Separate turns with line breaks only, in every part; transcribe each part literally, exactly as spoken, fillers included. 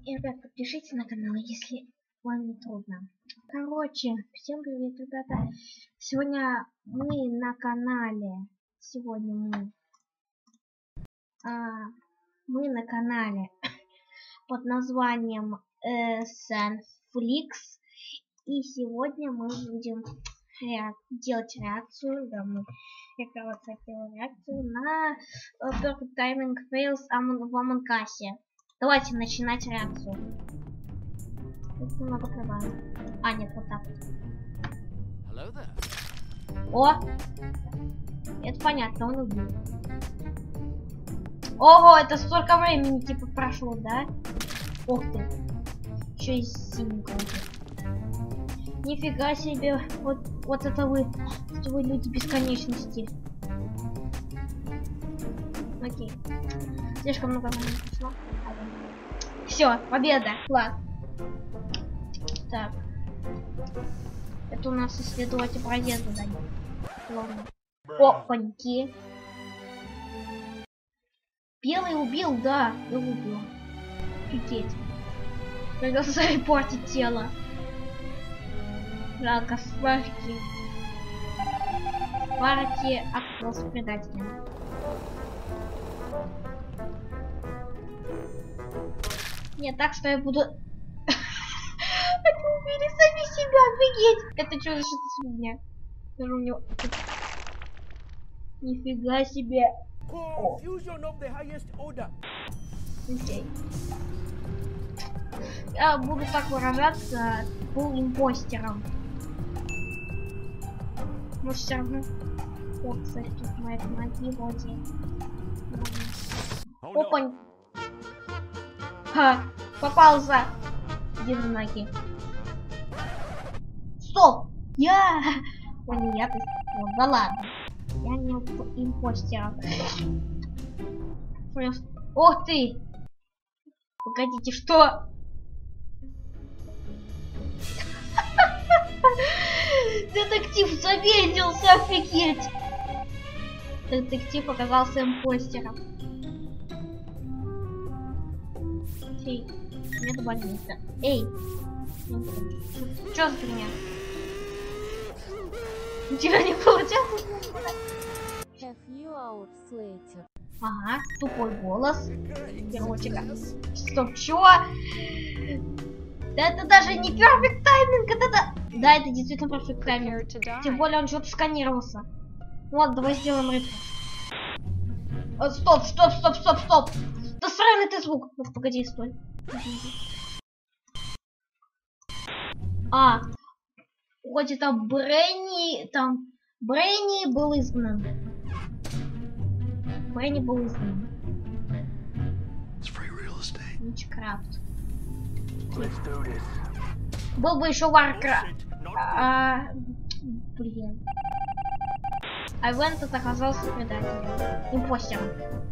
И, ребят, подпишитесь на канал, если вам не трудно. Короче, всем привет, ребята. Сегодня мы на канале. Сегодня мы. А, мы на канале под названием э, Санфликс. И сегодня мы будем ре делать реакцию. Да, мы я вот хотела реакцию на uh, Perfect Timing Fails в Among Us. Давайте начинать реакцию. Тут немного прибавить. А, нет, вот так. О! Это понятно, он убил. Ого, это столько времени типа прошло, да? Ух ты. Еще и синенького. Нифига себе. Вот, вот это вы. Это вы люди бесконечности. Окей. Слишком много времени прошло. Все, победа. Класс. Так. Это у нас исследователь проезда дает. Ладно. Опаньки. Белый убил, да. Белый убил. Офигеть. Придется зарепортить тело. Жалко, сварки. Сварки оказался предателем. Нет, так что я буду... Они убили сами себя, офигеть! Это что за фигня? Даже у него... Нифига себе! Окей. Я буду так выражаться, был импостером. Может, все равно... О, кстати, тут мои ноги вроде... Опань! Ха, попался. Где на ноги? Стоп! Я... О, не я, ты... Да ладно. Я не импостер. Ох ты! Погодите, что? Детектив заметился, офигеть! Детектив оказался импостером. Эй, мне добавился. Эй! Чё за фигня? У тебя не получается? Ага, тупой голос. Короче, стоп, чё? Да это даже не Perfect Timing, это... Да, это действительно Perfect Timing. Тем более он что-то сканировался. Вот, давай сделаем репорт. Стоп, стоп, стоп, стоп, стоп. Да сраный ты звук. Ну, погоди, стой. А, хоть это Бренни, там, Бренни был изгнан. Бренни был изгнан. Вичкрафт. Был бы еще Warcraft. А, блин. Айвент оказался предателем. Импостером.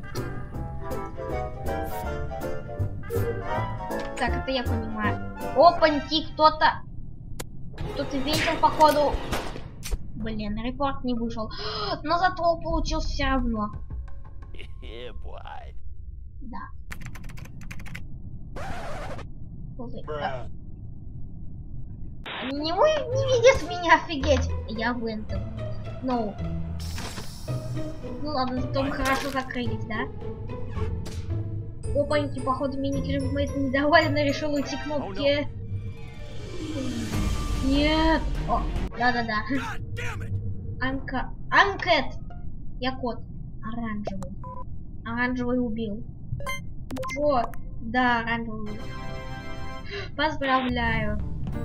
Так, это я понимаю. Опаньки, кто-то... Кто-то видел, походу... Блин, репорт не вышел. Но зато получился все равно. Да. Они не, не видят меня, офигеть. Я вентил. Ну. Ну ладно, зато мы хорошо закрылись, да? Опаньки, походу, мини-кривмейт недоволен и решил уйти к кнопке. Нет! О, да-да-да. Анка... Анкет! Я кот. Оранжевый. Оранжевый убил. О, да, оранжевый. Поздравляю.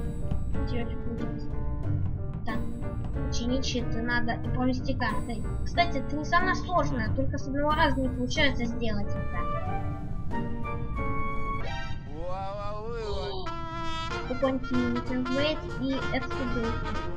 Так, чинить щиты надо и провести карты. Кстати, это не самое сложное, только с одного раза не получается сделать это. Опаньки, микровейт и экструдейт.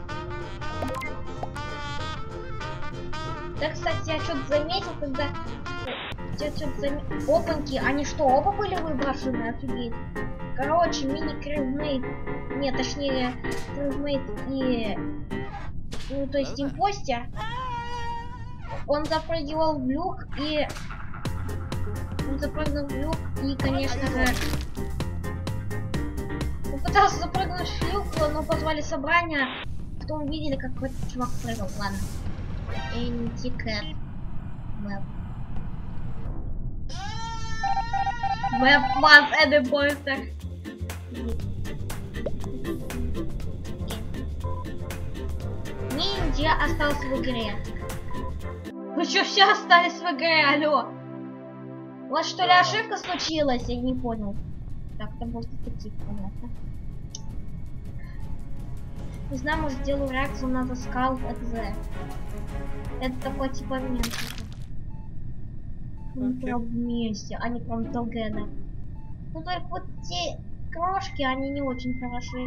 Да, кстати, я что-то заметил, когда... Я что-то заметил... Опаньки, они что, оба были выброшены? Офигеть. Короче, мини-кривмейт... Нет, точнее, кривмейт и... Ну, то есть импостер. Он запрыгивал в люк и... Он запрыгнул в люк и, конечно же... пытался запрыгнуть в люк, но позвали собрание. Потом увидели, как какой-то чувак прыгал. Ладно. Энтикет. Веб. Веб вас это бойся. Ниндзя остался в игре. Вы что, все остались в игре? Алло. У вас что ли ошибка случилась? Я не понял. Так, это был детектив, понятно. Не знаю, может сделаю реакцию на The Skull экзе. Это такой типа мем. Мы прям вместе, а не прям together. Ну только вот те крошки, они не очень хороши.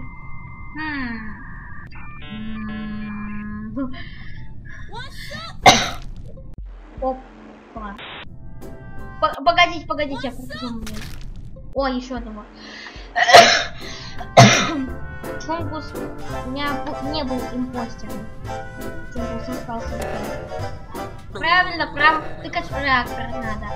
Хм. Опа. Погодите, погодите, я покажу мне. О, еще одного. Чонгус у меня не был импостером. Чонгус остался. Правильно, прям тыкать в реактор надо.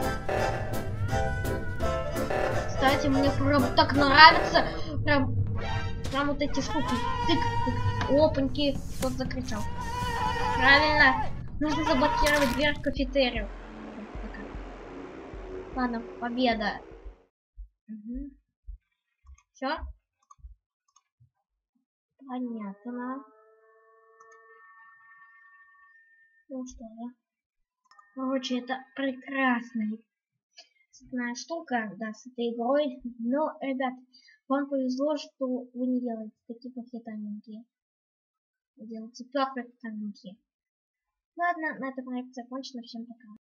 Кстати, мне прям так нравится. Прям, прям вот эти штуки. Тык, тык. Опаньки. Кто-то закричал. Правильно. Нужно заблокировать дверь в кафетерию. Ладно, победа. Угу. Все? Понятно. Ну что же. Короче, это прекрасная штука, да, с этой игрой. Но, ребят, вам повезло, что вы не делаете такие плохие тайминги. Вы делаете perfect тайминги. Ладно, на этом проект закончена. Всем пока.